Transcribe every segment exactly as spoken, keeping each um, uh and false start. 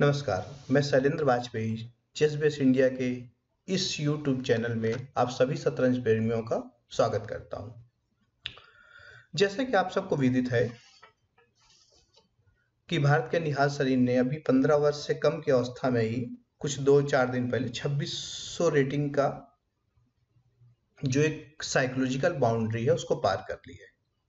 नमस्कार, मैं Shailendra Vajpayee chess base India के इस यूट्यूब चैनल में आप सभी शतरंज प्रेमियों का स्वागत करता हूं। जैसे कि आप सबको विदित है कि भारत के निहाल सरीन ने अभी पंद्रह वर्ष से कम की अवस्था में ही कुछ दो चार दिन पहले छब्बीस सौ रेटिंग का जो एक साइकोलॉजिकल बाउंड्री है उसको पार कर ली है।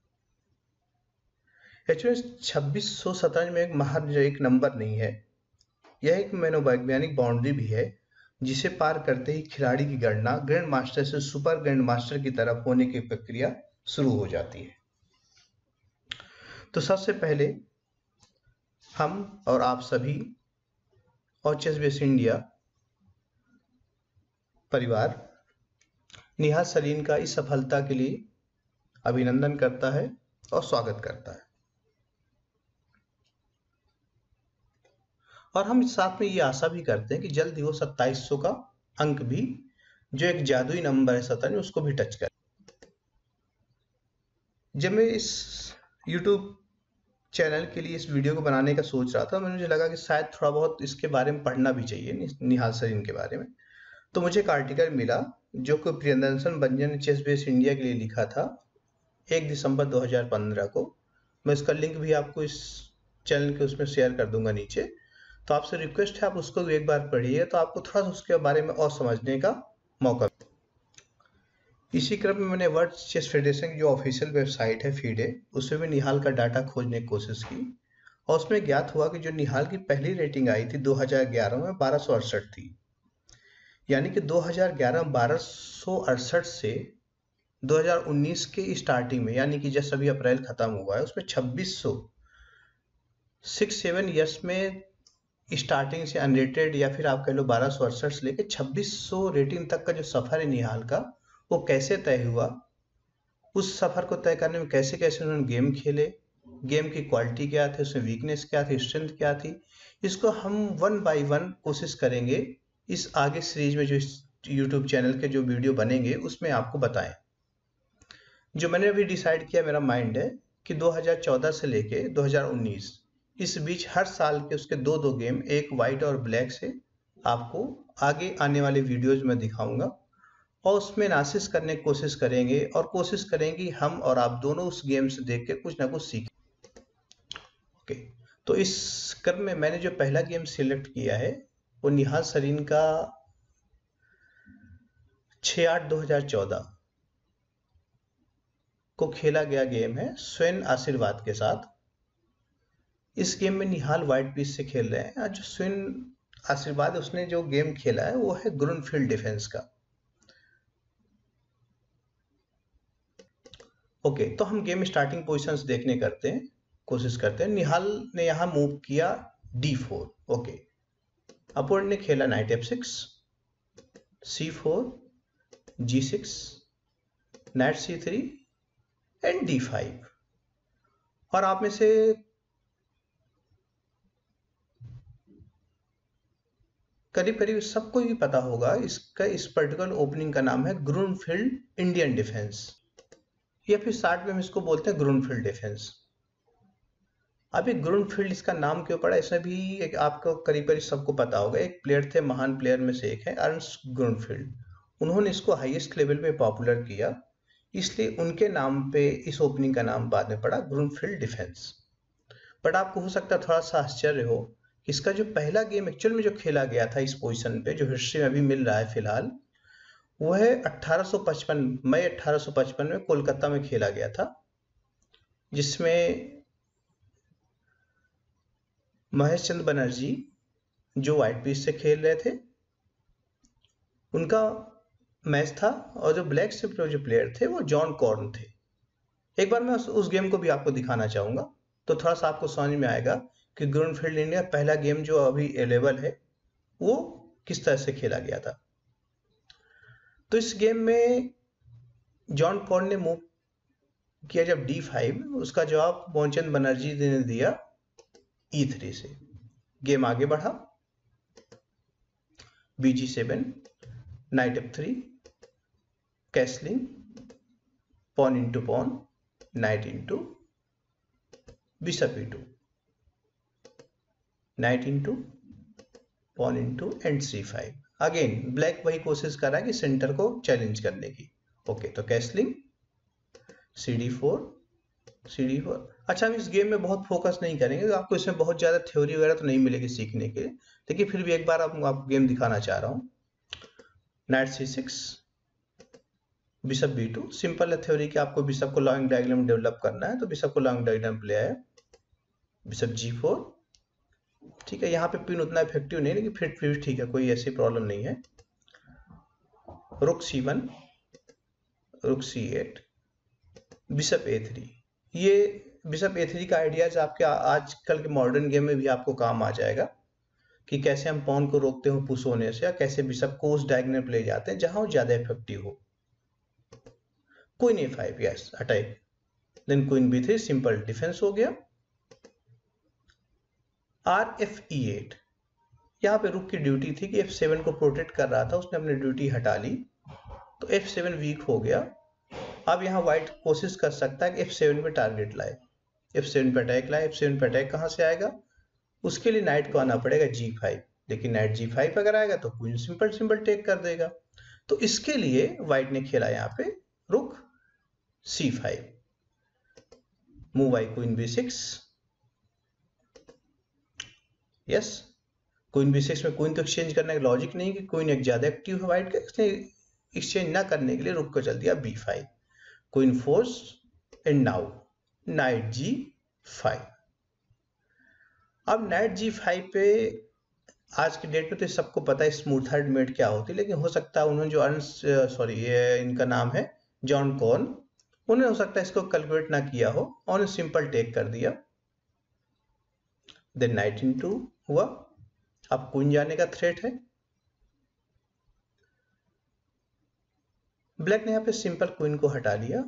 एक्चुअली छब्बीस सौ शतरंज में एक महज एक नंबर नहीं है, यह एक मनोवैज्ञानिक बाउंड्री भी है जिसे पार करते ही खिलाड़ी की गणना ग्रैंड मास्टर से सुपर ग्रैंड मास्टर की तरफ होने की प्रक्रिया शुरू हो जाती है। तो सबसे पहले हम और आप सभी और चेस बेस इंडिया परिवार निहाल सरीन का इस सफलता के लिए अभिनंदन करता है और स्वागत करता है। और हम इस साथ में ये आशा भी करते हैं कि जल्द ही वो सत्ताईस सौ का अंक भी, जो एक जादुई नंबर है शतरंज, उसको भी टच कर। जब मैं इस YouTube चैनल के लिए इस वीडियो को बनाने का सोच रहा था, मुझे लगा कि शायद थोड़ा बहुत इसके बारे में पढ़ना भी चाहिए, निहाल सरीन के बारे में। तो मुझे एक आर्टिकल मिला जो कि प्रियदर्शन बंजन ने चेस बेस इंडिया के लिए लिखा था एक दिसंबर दो हज़ार पंद्रह को। मैं इसका लिंक भी आपको इस चैनल के उसमें शेयर कर दूंगा नीचे। तो आपसे रिक्वेस्ट है आप उसको एक बार पढ़िए, तो आपको थोड़ा सा उसके बारे में और समझने का मौका। इसी क्रम में मैंने वर्ल्ड चेस फेडरेशन की जो ऑफिशियल वेबसाइट है, फीड है, उसमें भी निहाल का डाटा खोजने की कोशिश की और उसमें ज्ञात हुआ कि जो निहाल की पहली रेटिंग आई थी दो हज़ार ग्यारह में बारह सौ अड़सठ थी। यानी कि दो हज़ार ग्यारह में बारह सौ अड़सठ से दो हज़ार उन्नीस के स्टार्टिंग में, यानी कि जैसे अभी अप्रैल खत्म हुआ है, उसमें छब्बीस सौ सिक्स सेवन ईयर्स में स्टार्टिंग से अनरेटेड या फिर आप कह लो बारह सौ अड़सठ से लेकर छब्बीस सौ रेटिंग तक का जो सफर है निहाल का, वो कैसे तय हुआ, उस सफर को तय करने में कैसे कैसे उन्होंने गेम खेले, गेम की क्वालिटी क्या थी, उसमें वीकनेस क्या थी, स्ट्रेंथ क्या थी, इसको हम वन बाय वन कोशिश करेंगे इस आगे सीरीज में जो यूट्यूब चैनल के जो वीडियो बनेंगे उसमें आपको बताएं। जो मैंने अभी डिसाइड किया, मेरा माइंड है कि दो हज़ार चौदह से लेके दो हज़ार उन्नीस इस बीच हर साल के उसके दो दो गेम, एक वाइट और ब्लैक से, आपको आगे आने वाले वीडियोज में दिखाऊंगा और उसमें एनालिसिस करने की कोशिश करेंगे और कोशिश करेंगे हम और आप दोनों उस गेम से देख के कुछ ना कुछ सीखें। ओके, तो इस क्रम में मैंने जो पहला गेम सिलेक्ट किया है वो निहाल सरीन का छह आठ दो हज़ार चौदह को खेला गया गेम है स्वयं आशीर्वाद के साथ। इस गेम में निहाल व्हाइट पीस से खेल रहे हैं और जो स्वयं आशीर्वाद उसने जो गेम खेला है वो है ग्रूनफील्ड डिफेंस का। ओके, तो हम गेम स्टार्टिंग पोजीशंस देखने करते हैं कोशिश करते हैं। निहाल ने यहाँ मूव किया डी फोर। ओके, अपोनेंट ने खेला knight F six, C four, G six, knight C three and D five. और आप में से करीब करीब सबको ही पता होगा इसका, इस पर्टिकुलर ओपनिंग का नाम है ग्रूनफील्ड इंडियन डिफेंस, या फिर शार्ट में हम इसको बोलते हैं ग्रूनफील्ड डिफेंस। अभी ग्रूनफील्ड इसका नाम क्यों पड़ा, इसमें भी एक आपको करीब करीब सबको पता होगा। एक प्लेयर थे, महान प्लेयर में से एक है अर्नस्ट ग्रूनफील्ड, उन्होंने इसको हाईएस्ट लेवल पे पॉपुलर किया, इसलिए उनके नाम पे इस ओपनिंग का नाम बाद में पड़ा ग्रूनफील्ड डिफेंस। बट आपको हो सकता है थोड़ा सा आश्चर्य हो, इसका जो पहला गेम एक्चुअल में जो खेला गया था इस पोजीशन पे, जो हिस्ट्री में अभी मिल रहा है फिलहाल, वो है अठारह सौ पचपन मई अठारह सौ पचपन में कोलकाता में खेला गया था, जिसमें महेश चंद्र बनर्जी जो व्हाइट पीस से खेल रहे थे उनका मैच था, और जो ब्लैक से जो प्लेयर थे वो जॉन कॉर्न थे। एक बार मैं उस, उस गेम को भी आपको दिखाना चाहूंगा, तो थोड़ा सा आपको समझ में आएगा कि ग्रूनफील्ड इंडिया पहला गेम जो अभी अवेलेबल है वो किस तरह से खेला गया था। तो इस गेम में जॉन कॉर्न ने मूव किया जब डी फाइव, उसका जवाब मोहनचंद बनर्जी ने दिया ई थ्री से। गेम आगे बढ़ा, B G seven, knight F three, castling, pawn into pawn, knight into, bishop E two, knight into, pawn into and C five. Again black वही कोशिश कर रहा है कि सेंटर को चैलेंज करने की। ओके तो castling C D four C D four. अच्छा हम इस गेम में बहुत फोकस नहीं करेंगे, आपको इसमें बहुत ज्यादा थ्योरी वगैरह तो नहीं मिलेगी सीखने के लिए, लेकिन फिर भी एक बार आप, आपको गेम दिखाना चाह रहा हूँ। Knight C six, bishop B two. Simple है थ्योरी कि आपको बिशप को लॉन्ग डायग्राम डेवलप करना है, तो बिशप को लॉन्ग डायग्राम प्ले है। बिशप जी फोर, ठीक है, यहाँ पे पिन उतना इफेक्टिव नहीं, लेकिन फिर फिर ठीक है, कोई ऐसी प्रॉब्लम नहीं है। रुक C one, rook C eight, bishop A three. ये बिशप ए थ्री का आइडियाज आपके आजकल के मॉडर्न गेम में भी आपको काम आ जाएगा कि कैसे हम पॉन को रोकते हो पुश होने से, या कैसे बिशप को उस डायगोनल पे ले जाते हैं जहां वो ज्यादा इफेक्टिव हो। Queen A five, yes attack, then queen B three, simple defence हो गया। आर एफ ई एट, यहाँ पे रुक की ड्यूटी थी कि एफ सेवन को प्रोटेक्ट कर रहा था, उसने अपनी ड्यूटी हटा ली, तो एफ सेवन वीक हो गया। अब यहाँ व्हाइट कोशिश कर सकता है कि एफ सेवन पे टारगेट लाए, एफ सेवन पे अटैक लाए। एफ सेवन पे अटैक कहाँ से आएगा, उसके लिए नाइट को आना पड़ेगा जी फाइव, लेकिन नाइट जी फाइव अगर आएगा तो क्वीन सिंपल सिंपल टेक कर देगा। तो इसके लिए व्हाइट ने खेला यहाँ पे रुक सी फाइव, मूव आई queen B six, yes. Queen B six में क्वीन तो एक्सचेंज करने का लॉजिक नहीं कि क्वीन एक ज्यादा एक्टिव है व्हाइट का, इसने एक्सचेंज ना करने के लिए रुक को चल दिया B five, queen force and now knight G five. अब नाइट जी फाइव पे आज के डेट में तो सबको पता है स्मूथ हार्ड मेट क्या होती है, लेकिन हो सकता है उन्होंने जो अर्न्स सॉरी ये इनका नाम है जॉन कॉर्न, उन्होंने हो सकता है इसको कैलकुलेट ना किया हो और सिंपल टेक कर दिया। देन नाइट इन टू हुआ, अब क्वीन जाने का थ्रेट है। ब्लैक ने यहाँ पे सिंपल क्वीन को हटा लिया,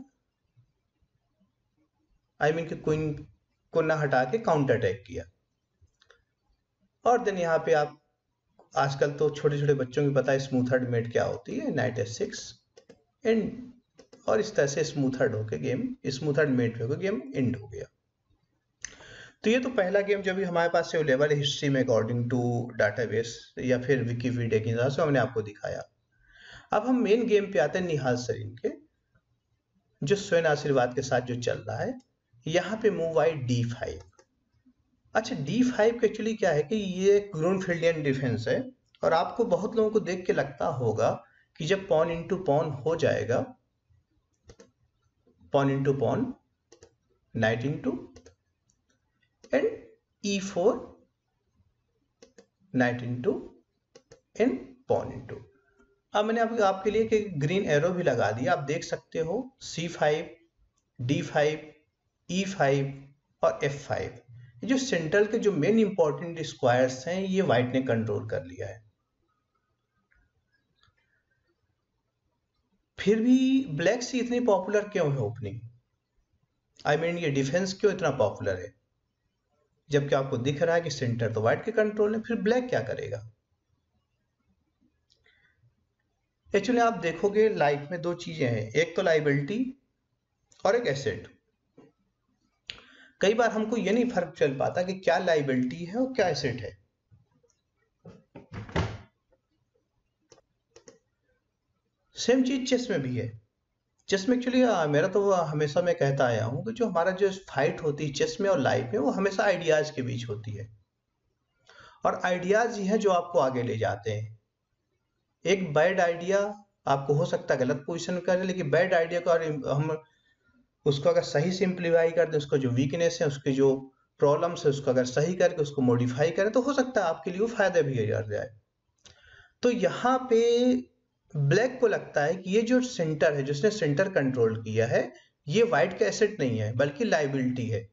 आई मीन कि क्वीन को ना हटा के काउंटर अटैक किया। और देन यहाँ पे आप आजकल तो छोटे छोटे बच्चों को पता है स्मूथ हार्ड मेट क्या होती है, नाइट एस सिक्स एंड, और इस तरह से स्मूथ हार्ड होके गेम स्मूथ हार्ड मेट होकर गेम एंड हो गया। तो ये तो पहला गेम जो भी हमारे पास अवेलेबल है हिस्ट्री में अकॉर्डिंग टू डाटाबेस या फिर विकीपीडिया के हिसाब से हमने आपको दिखाया। अब हम मेन गेम पे आते हैं निहाल सरीन के, जो स्वयं आशीर्वाद के साथ जो चल रहा है। यहाँ पे मूव आई डी फाइव। अच्छा डी फाइव का एक्चुअली क्या है कि ये ग्रीनफील्डियन डिफेंस है, और आपको बहुत लोगों को देख के लगता होगा कि जब पॉन इंटू पॉन हो जाएगा, pawn into pawn, knight into and E four, knight into and pawn into. अब मैंने आप, आपके लिए कि ग्रीन एरो भी लगा दिया, आप देख सकते हो C five, D five, E five और एफ फाइव, ये जो सेंट्रल के जो मेन इंपॉर्टेंट स्क्वायर्स हैं ये व्हाइट ने कंट्रोल कर लिया है। फिर भी ब्लैक से इतनी पॉपुलर क्यों है ओपनिंग, आई मीन ये डिफेंस क्यों इतना पॉपुलर है, जबकि आपको दिख रहा है कि सेंटर तो व्हाइट के कंट्रोल है, फिर ब्लैक क्या करेगा। एक्चुअली आप देखोगे लाइफ में दो चीजें हैं, एक तो लाइबिलिटी और एक एसेट। कई बार हमको ये नहीं फर्क चल पाता कि क्या लाइबिलिटी है और क्या एसेट है। सेम चीज चेस में भी है। चेस में एक्चुअली मेरा तो हमेशा मैं कहता आया हूं कि जो हमारा जो फाइट होती है चेस में और लाइफ में, वो हमेशा आइडियाज के बीच होती है, और आइडियाज ही है जो आपको आगे ले जाते हैं। एक बैड आइडिया आपको हो सकता है गलत पोजीशन करे, लेकिन बैड आइडिया को हम उसको अगर सही सिंप्लीफाई कर दें, उसका जो वीकनेस है, उसके जो प्रॉब्लम्स है, उसको अगर सही करके उसको मॉडिफाई करें, तो हो सकता है आपके लिए वो फायदा भी कर जाए। तो यहाँ पे ब्लैक को लगता है कि ये जो सेंटर है, जिसने सेंटर कंट्रोल किया है, ये व्हाइट का एसेट नहीं है बल्कि लाइबिलिटी है,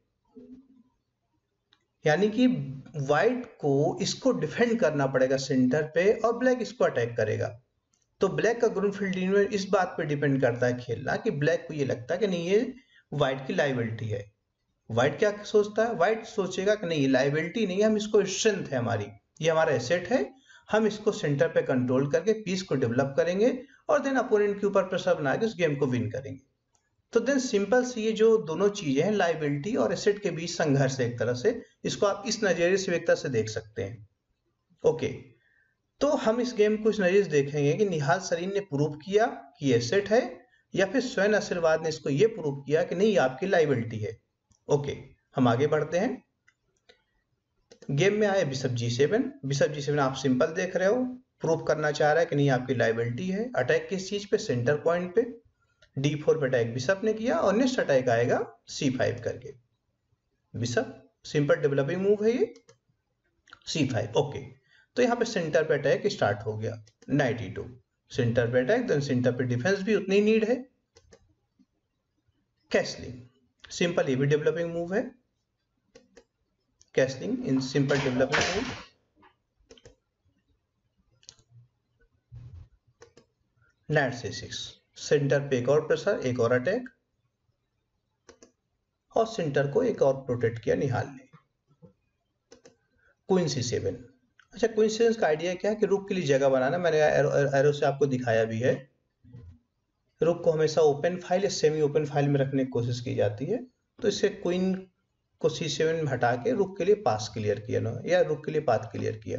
यानी कि व्हाइट को इसको डिफेंड करना पड़ेगा सेंटर पे और ब्लैक इसको अटैक करेगा। तो ब्लैक का ग्रीनफील्ड इस बात पे डिपेंड करता है खेलना कि ब्लैक को ये लगता है कि नहीं ये व्हाइट की लाइबिलिटी है। व्हाइट क्या सोचता है, व्हाइट सोचेगा कि नहीं ये लाइबिलिटी नहीं है, हम इसको स्ट्रेंथ है हमारी, ये हमारा एसेट है, हम इसको सेंटर पे कंट्रोल करके पीस को डेवलप करेंगे और देन अपोनेंट के ऊपर प्रेशर बना के उस गेम को विन करेंगे। तो देन सिंपल सी ये जो दोनों चीजें हैं, लाइबिलिटी और एसेट के बीच संघर्ष है एक तरह से, इसको आप इस नजरिए से एक तरह से देख सकते हैं। ओके, तो हम इस गेम को इस नजरिए से देखेंगे कि निहाल सरीन ने प्रूव किया कि एसेट है, या फिर स्वयं आशीर्वाद ने इसको ये प्रूव किया कि नहीं, आपकी लाइबिलिटी है। ओके, हम आगे बढ़ते हैं। गेम में आए bishop G seven. Bishop G seven आप सिंपल देख रहे हो, प्रूव करना चाह रहा है कि नहीं, आपकी लाइबिलिटी है। अटैक किस चीज पे? सेंटर पॉइंट पे। डी फोर पे अटैक बिशप ने किया, और नेक्स्ट अटैक आएगा सी फाइव करके। बिशप सिंपल डेवलपिंग मूव है ये, सी फाइव। ओके, तो यहाँ पे सेंटर पे अटैक स्टार्ट हो गया। नाइट ई टू, सेंटर पे अटैक, देन सेंटर पे डिफेंस भी उतनी नीड है। कैसलिंग, सिंपल ये भी डेवलपिंग मूव है। Castling in simple developing move. Knight C six, centre पे एक और प्रेशर, एक और अटैक, और सेंटर को एक और प्रोटेक्ट किया निहाल ने। Queen C seven. अच्छा, क्वीन सी सेवन का आइडिया क्या है कि रुक के लिए जगह बनाना। मैंने एरो, एरो से आपको दिखाया भी है। रुक को हमेशा ओपन फाइल या सेमी ओपन फाइल में रखने की कोशिश की जाती है। तो इससे क्वीन को सी सेवन में हटा के रुक के लिए पास क्लियर किया ना, या रुक के लिए पाथ क्लियर किया।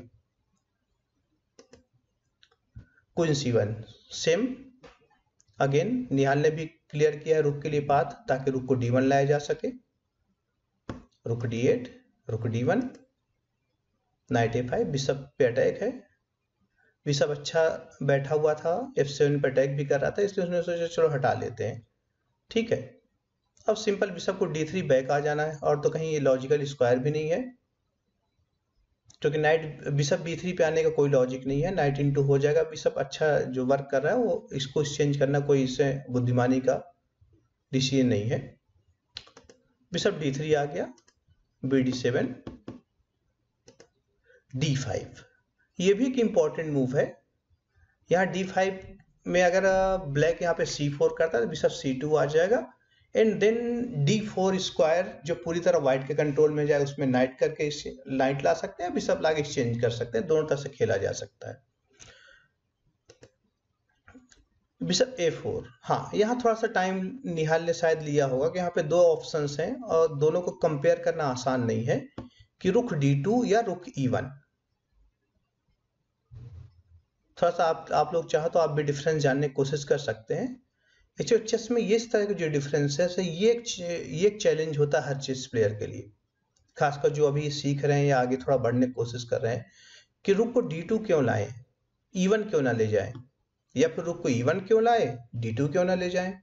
Queen C one same, again Nihal ने भी क्लियर किया है रुक के लिए पाथ, ताकि रुक को डी वन लाया जा सके। Rook D eight, rook D one, knight A five. Bishop पे अटैक है। बिशप अच्छा बैठा हुआ था, एफ सेवन पे अटैक भी कर रहा था, इसलिए उसने सोचा चलो हटा लेते हैं। ठीक है, अब सिंपल बिशप को डी थ्री बैक आ जाना है, और तो कहीं ये लॉजिकल स्क्वायर भी नहीं है, क्योंकि नाइट बिशप बी थ्री पे आने का कोई लॉजिक नहीं है। नाइट इंटू हो जाएगा। बिशप अच्छा जो वर्क कर रहा है, वो इसको एक्सचेंज करना कोई इससे बुद्धिमानी का डिसीजन नहीं है। बिशप डी थ्री आ गया, B D seven, D five. ये भी एक इंपॉर्टेंट मूव है। यहाँ डी फाइव में अगर ब्लैक यहाँ पे सी फोर करता है तो बिशप सी टू आ जाएगा, and then D four square जो पूरी तरह व्हाइट के कंट्रोल में जाए, उसमें नाइट करके नाइट ला सकते हैं, बिशप लाके एक्सचेंज कर सकते हैं। दोनों तरह से खेला जा सकता है। बिशप ए फोर, हाँ, यहाँ थोड़ा सा टाइम निहाल ने शायद लिया होगा कि यहाँ पे दो ऑप्शंस हैं और दोनों को कंपेयर करना आसान नहीं है कि रुक डी टू या रुक ई वन। थोड़ा सा आप आप लोग चाहो तो आप भी डिफरेंस जानने की कोशिश कर सकते हैं। एक्चुअली चेस में ये इस तरह के जो डिफरेंस है, ये एक ये एक चैलेंज होता है हर चेस प्लेयर के लिए, खासकर जो अभी सीख रहे हैं या आगे थोड़ा बढ़ने की कोशिश कर रहे हैं, कि रुक को डी टू क्यों लाएं, ई वन क्यों ना ले जाएं, या फिर रुक को ई वन क्यों लाए, डी टू क्यों ना ले जाएं।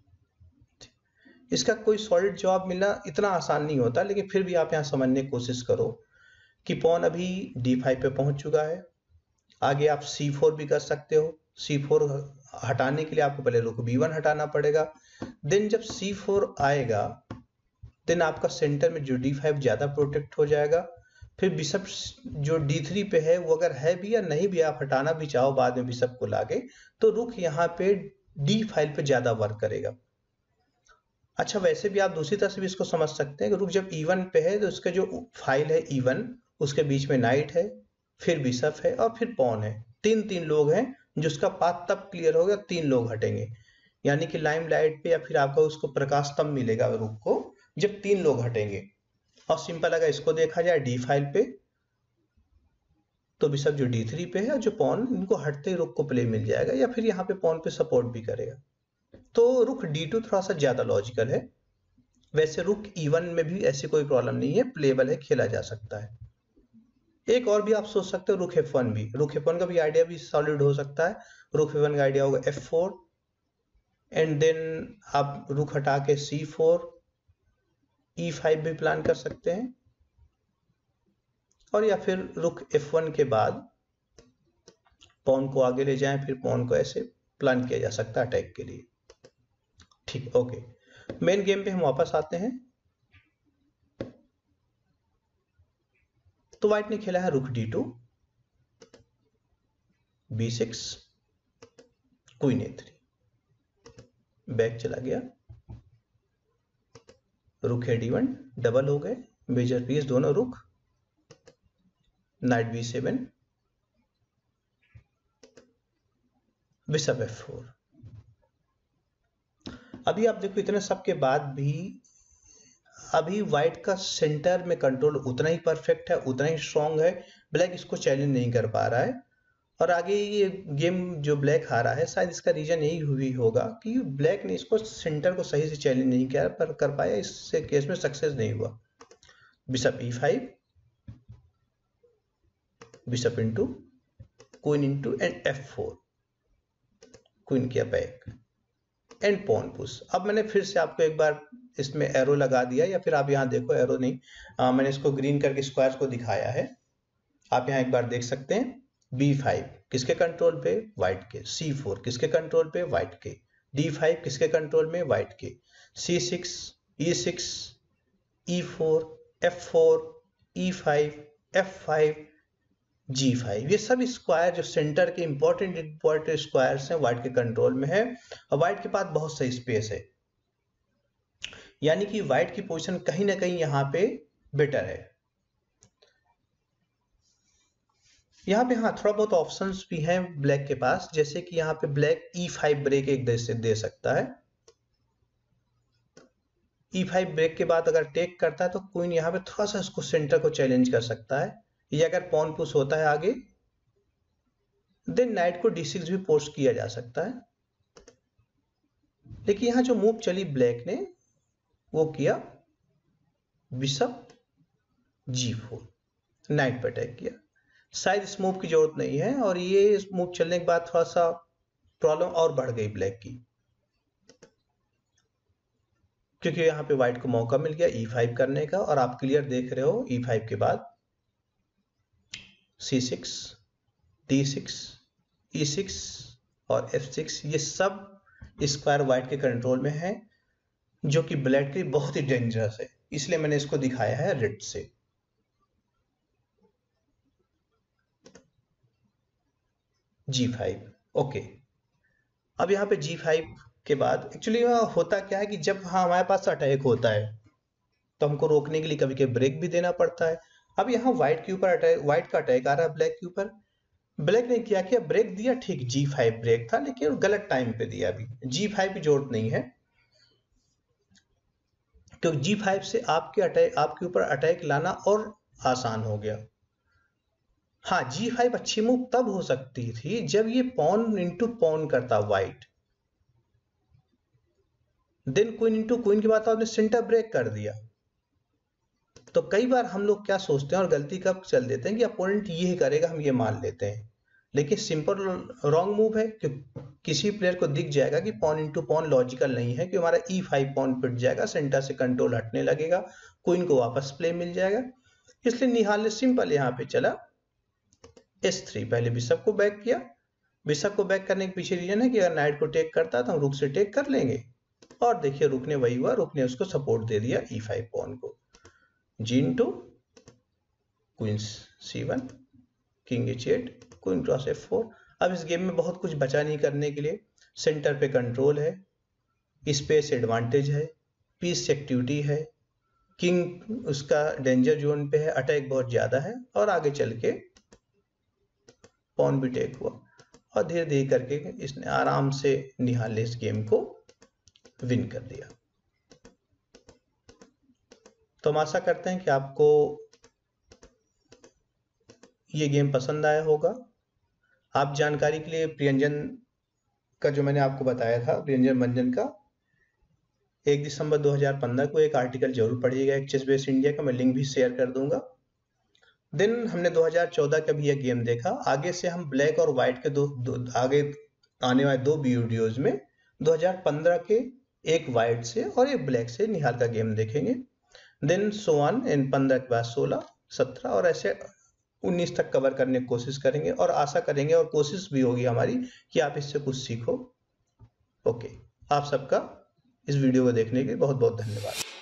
इसका कोई सॉलिड जवाब मिलना इतना आसान नहीं होता, लेकिन फिर भी आप यहाँ समझने की कोशिश करो कि पॉन अभी डी फाइव पे पहुंच चुका है। आगे आप सी फोर भी कर सकते हो। सी फोर हटाने के लिए आपको पहले रुक बी वन हटाना पड़ेगा। देन जब सी फोर आएगा, देन आपका सेंटर में जो डी फाइव ज्यादा प्रोटेक्ट हो जाएगा। फिर बिशप जो डी थ्री पे है, वो अगर है भी या नहीं भी, आप हटाना भी चाहो बाद में बिशप को लाके, तो रुक यहाँ पे डी फाइव पे ज्यादा वर्क करेगा। अच्छा, वैसे भी आप दूसरी तरह से भी इसको समझ सकते हैं कि रुक जब ई वन पे है, तो उसका जो फाइल है ई वन, उसके बीच में नाइट है, फिर बिशप है, और फिर पॉन है। तीन तीन लोग हैं, जिसका पाथ तब क्लियर होगा तीन लोग हटेंगे। यानी कि लाइम लाइट पे या फिर आपका उसको प्रकाश तब मिलेगा रुक को जब तीन लोग हटेंगे। और सिंपल अगर इसको देखा जाए डी फाइव पे, तो बिशप जो डी थ्री पे है और जो पॉन, इनको हटते ही रुक को प्ले मिल जाएगा, या फिर यहाँ पे पॉन पे सपोर्ट भी करेगा। तो रुक डी टू थोड़ा सा ज्यादा लॉजिकल है। वैसे रुक ई वन में भी ऐसी कोई प्रॉब्लम नहीं है, प्लेबल है, खेला जा सकता है। एक और भी आप सोच सकते हो, रुक एफ वन भी। रुक एफ वन का भी आइडिया भी सॉलिड हो सकता है। रुक एफ वन का आइडिया होगा एफ फोर, एंड देन आप रुक हटा के सी फोर, ई फाइव भी प्लान कर सकते हैं, और या फिर रुक एफ वन के बाद पॉन को आगे ले जाएं, फिर पॉन को ऐसे प्लान किया जा सकता है अटैक के लिए। ठीक, ओके, मेन गेम पे हम वापस आते हैं। तो व्हाइट ने खेला है rook D two, B six, queen A three, back चला गया, रुक है डी वन, डबल हो गए मेजर पीस दोनों rook, knight B seven, bishop F four. अभी आप देखो, इतने सब के बाद भी अभी व्हाइट का सेंटर में कंट्रोल उतना ही परफेक्ट है, उतना ही स्ट्रांग है। ब्लैक इसको चैलेंज नहीं कर पा रहा है, और आगे ये गेम जो ब्लैक हारा है शायद इसका रीजन यही हुई होगा कि ब्लैक ने इसको सेंटर को सही से चैलेंज नहीं किया पर कर पाया, इससे केस में सक्सेस नहीं हुआ। Bishop E five, bishop into queen into and F four, queen किया बैक एंड पॉन पुश। अब मैंने फिर से आपको एक बार इसमें एरो लगा दिया, या फिर आप यहाँ देखो एरो नहीं, आ, मैंने इसको ग्रीन करके स्क्वायर्स को दिखाया है, आप यहाँ एक बार देख सकते हैं। बी फाइव किसके कंट्रोल पे, व्हाइट के। सी फोर किसके कंट्रोल पे, व्हाइट के। डी फाइव किसके कंट्रोल में, व्हाइट के। C six, E six, E four, F four, E five, F five, G five, ये सब स्क्वायर जो सेंटर के इंपॉर्टेंट इंपॉर्टेंट स्क्वायर्स हैं व्हाइट के कंट्रोल में है, और व्हाइट के पास बहुत सही स्पेस है, यानी कि व्हाइट की पोजीशन कहीं ना कहीं यहाँ पे बेटर है। यहाँ पे हाँ थोड़ा बहुत ऑप्शंस भी हैं ब्लैक के पास, जैसे कि यहाँ पे ब्लैक ई फाइव ब्रेक एक दे से दे सकता है। ई फाइव ब्रेक के बाद अगर टेक करता है तो क्वीन यहाँ पे थोड़ा सा इसको सेंटर को चैलेंज कर सकता है। ये अगर पॉन पुश होता है आगे, देन नाइट को डी सिक्स भी पोस्ट किया जा सकता है। लेकिन यहाँ जो मूव चली ब्लैक ने वो किया बिशप जी फोर, नाइट पर अटैक किया। शायद इस मूव की जरूरत नहीं है, और ये इस मूव चलने के बाद थोड़ा सा प्रॉब्लम और बढ़ गई ब्लैक की, क्योंकि यहाँ पे व्हाइट को मौका मिल गया ई फाइव करने का, और आप क्लियर देख रहे हो ई फाइव के बाद C six, D six, E six और एफ सिक्स, ये सब स्क्वायर व्हाइट के कंट्रोल में है, जो कि ब्लैक के लिए बहुत ही डेंजरस है, इसलिए मैंने इसको दिखाया है रेड से। G five, okay. अब यहाँ पे जी फाइव के बाद एक्चुअली होता क्या है कि जब हाँ हमारे पास अटैक होता है तो हमको रोकने के लिए कभी कभी ब्रेक भी देना पड़ता है। अब यहाँ व्हाइट के ऊपर अटैक, व्हाइट का अटैक आ रहा है ब्लैक के ऊपर। ब्लैक ने क्या किया, ब्रेक दिया, ठीक जी फाइव ब्रेक था, लेकिन गलत टाइम पे दिया। अभी जी फाइव की जरूरत नहीं है, क्योंकि जी फाइव से आपके अटैक, आपके ऊपर अटैक लाना और आसान हो गया। हाँ जी फाइव अच्छी मूव तब हो सकती थी जब ये पॉन इंटू पॉन करता white, then queen into queen के बाद आपने सेंटर ब्रेक कर दिया। तो कई बार हम लोग क्या सोचते हैं और गलती कब चल देते हैं कि अपोनेंट ये करेगा, हम ये मान लेते हैं, लेकिन सिंपल रॉन्ग मूव है कि किसी प्लेयर को दिख जाएगा कि पॉन इंटू पॉन लॉजिकल नहीं है, कि हमारा ई फाइव पॉन पिट जाएगा, सेंटर से कंट्रोल हटने लगेगा, क्वीन को वापस प्ले मिल जाएगा। इसलिए निहाल ने सिंपल यहाँ पे चला एस थ्री, पहले बिशप को बैक किया। बिशप को बैक करने के पीछे रीजन है कि अगर नाइट को टेक करता तो हम रुक से टेक कर लेंगे, और देखिए रुक ने वही हुआ, रुक ने उसको सपोर्ट दे दिया ई फाइव पॉन को। G into queen C one, king H eight, queen cross F four. अब इस गेम में बहुत कुछ बचा नहीं करने के लिए, सेंटर पे कंट्रोल है, स्पेस एडवांटेज है, पीस एक्टिविटी है, किंग उसका डेंजर जोन पे है, अटैक बहुत ज्यादा है, और आगे चल के पॉन भी टेक हुआ, और धीरे धीरे करके इसने आराम से निहाल ने इस गेम को विन कर दिया। तो हम आशा करते हैं कि आपको ये गेम पसंद आया होगा। आप जानकारी के लिए प्रियंजन का जो मैंने आपको बताया था, प्रियंजन मंजन का, एक दिसंबर दो हज़ार पंद्रह को एक आर्टिकल जरूर पढ़िएगा, एक चेस बेस इंडिया का, मैं लिंक भी शेयर कर दूंगा। देन हमने दो हज़ार चौदह का भी यह गेम देखा। आगे से हम ब्लैक और व्हाइट के दो, दो आगे आने वाले दो वीडियोज में दो हज़ार पंद्रह के एक व्हाइट से और एक ब्लैक से निहाल का गेम देखेंगे। देन सोवन इन पंद्रह के बाद सोलह, सत्रह और ऐसे उन्नीस तक कवर करने की कोशिश करेंगे, और आशा करेंगे और कोशिश भी होगी हमारी कि आप इससे कुछ सीखो। ओके, आप सबका इस वीडियो को देखने के लिए बहुत बहुत धन्यवाद।